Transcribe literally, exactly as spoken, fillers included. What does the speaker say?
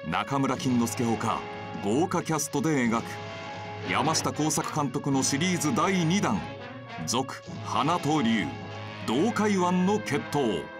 中村金之助ほか豪華キャストで描く山下耕作監督のシリーズだいにだん「続花と龍同海湾の決闘」。